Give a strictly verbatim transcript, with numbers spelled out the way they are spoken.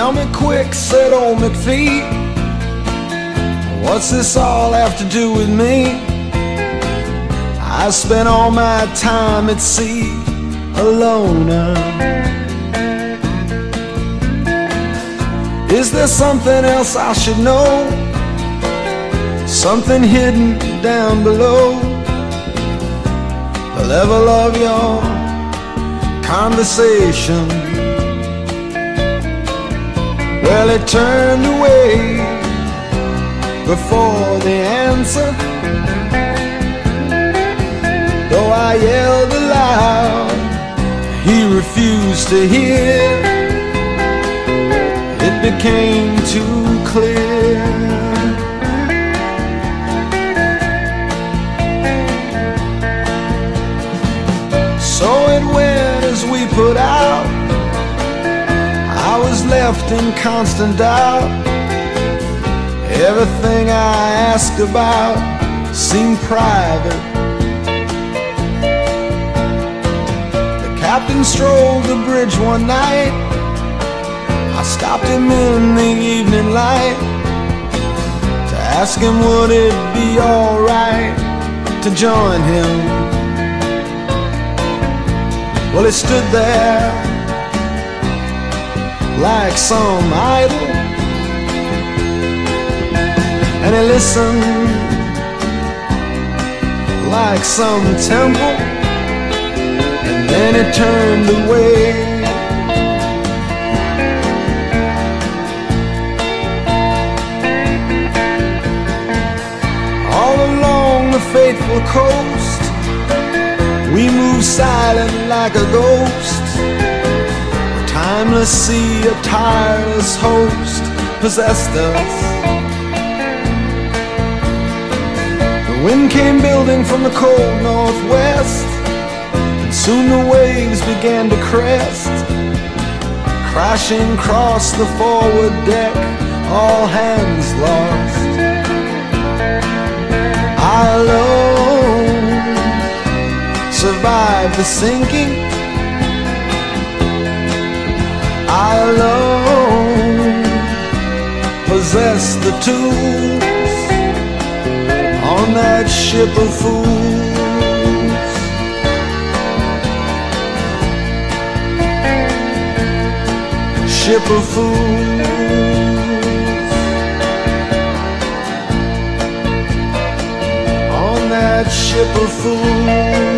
Tell me quick, said old McPhee, what's this all have to do with me? I spent all my time at sea, alone now. Is there something else I should know? Something hidden down below the level of your conversation? Well, it turned away before the answer, though I yelled aloud, he refused to hear. It became too clear. So it went as we put out. I was left in constant doubt. Everything I asked about seemed private. The captain strolled the bridge one night. I stopped him in the evening light to ask him would it be alright to join him. Well, he stood there like some idol, and he listened like some temple, and then he turned away. All along the faithful coast, we moved silent like a ghost. The timeless sea, a tireless host, possessed us. The wind came building from the cold northwest, and soon the waves began to crest, crashing across the forward deck, all hands lost. I alone survived the sinking. I alone possess the tools on that ship of fools. Ship of fools. On that ship of fools.